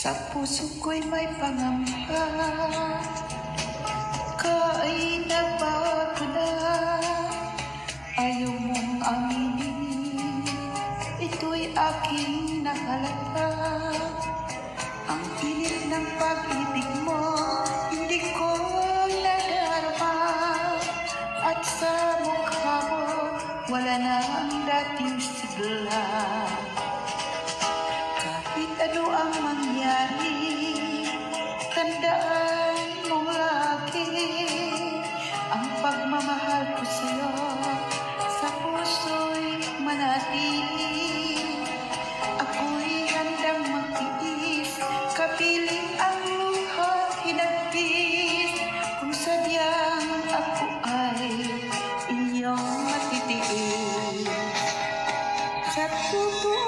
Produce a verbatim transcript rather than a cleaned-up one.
Sa puso ko'y may pangamba, kaay nagbago na. Ayaw mong aminin, ito'y aking nahalata. Ang pilit ng pag-ibig mo, hindi ko nadarama. At sa mukha mo, wala na ang dating sigla. Kahit ano ang mangyari, tandaan mong lagi ang pagmamahal ko sa'yo, sa puso'y manatili. Ako'y handang magtiis, kapiling ang luha hinagpis, kung sadyang ako ay inyong matitiis. Sa totoo